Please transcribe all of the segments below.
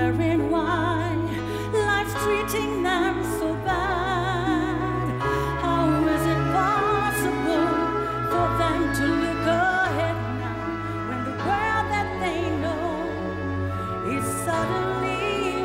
wondering why life's treating them so bad. How is it possible for them to look ahead now when the world that they know is suddenly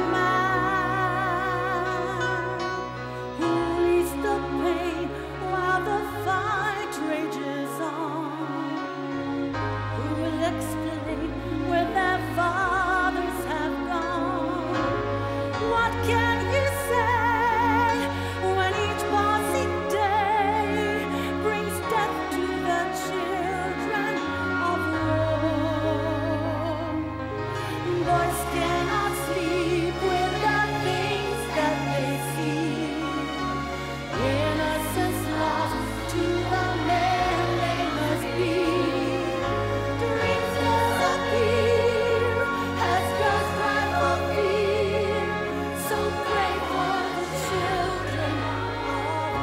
mad? Who leads the pain while the fight rages on? Who will explain where their fathers have gone? What can you say when each passing day brings death to the children of war? Boys cannot sleep with the things that they see. Innocence lost to the men they must be. Dreams disappear as girls cry for fear. So pray for the children of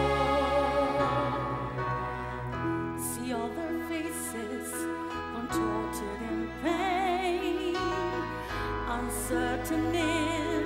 war. See all their faces contorted in pain, uncertain in